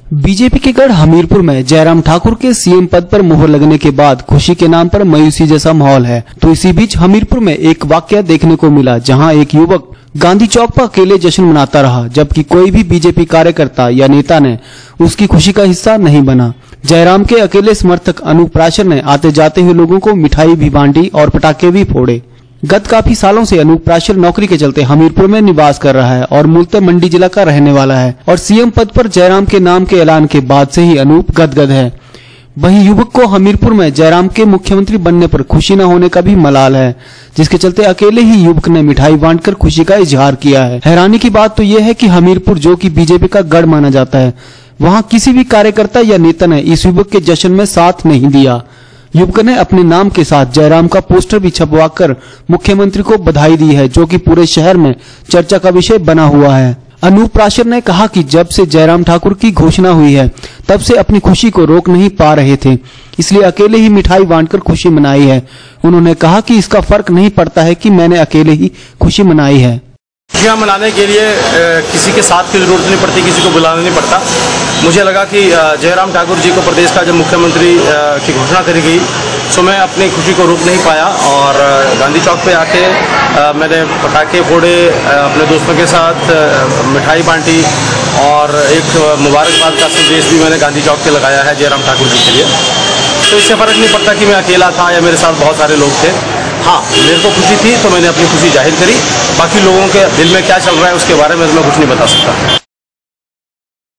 BJP के गढ़ हमीरपुर में जयराम ठाकुर के सीएम पद पर मोहर लगने के बाद खुशी के नाम पर मायूसी जैसा माहौल है। तो इसी बीच हमीरपुर में एक वाकया देखने को मिला, जहां एक युवक गांधी चौक पर अकेले जश्न मनाता रहा, जबकि कोई भी बीजेपी कार्यकर्ता या नेता ने उसकी खुशी का हिस्सा नहीं बना। जयराम के अकेले समर्थक अनूप प्राशर ने आते जाते हुए लोगों को मिठाई भी बांटी और पटाखे भी फोड़े। गत काफी सालों से अनूप प्राशर नौकरी के चलते हमीरपुर में निवास कर रहा है और मूलतः मंडी जिला का रहने वाला है और सीएम पद पर जयराम के नाम के ऐलान के बाद से ही अनूप गदगद है। वहीं युवक को हमीरपुर में जयराम के मुख्यमंत्री बनने पर खुशी न होने का भी मलाल है, जिसके चलते अकेले ही युवक ने मिठाई बांटकर खुशी का इजहार किया है। हैरानी की बात तो यह है कि हमीरपुर, जो कि बीजेपी का गढ़ माना जाता है, वहां किसी भी कार्यकर्ता या नेता ने इस युवक के जश्न में साथ नहीं दिया। युवक ने अपने नाम के साथ जयराम का पोस्टर भी छपवाकर मुख्यमंत्री को बधाई दी है, जो कि पूरे शहर में चर्चा का विषय बना हुआ है। अनूप प्राशर ने कहा कि जब से जयराम ठाकुर की घोषणा हुई है, तब से अपनी खुशी को रोक नहीं पा रहे थे, इसलिए अकेले ही मिठाई बांटकर खुशी मनाई है। उन्होंने कहा कि इसका फर्क नहीं पड़ता है कि मैंने अकेले ही खुशी मनाई है। खुशियाँ मनाने के लिए किसी के साथ की जरूरत नहीं पड़ती, किसी को बुलाना नहीं पड़ता। मुझे लगा कि जयराम ठाकुर जी को प्रदेश का जब मुख्यमंत्री की घोषणा करी गई, तो मैं अपनी खुशी को रोक नहीं पाया और गांधी चौक पे आके मैंने पटाखे फोड़े, अपने दोस्तों के साथ मिठाई बांटी और एक मुबारकबाद का संदेश भी मैंने गांधी चौक पे लगाया है जयराम ठाकुर जी के लिए। तो इससे फ़र्क नहीं पड़ता कि मैं अकेला था या मेरे साथ बहुत सारे लोग थे। हाँ, मेरे को खुशी थी तो मैंने अपनी खुशी जाहिर करी। बाकी लोगों के दिल में क्या चल रहा है उसके बारे में मैं कुछ नहीं बता सकता।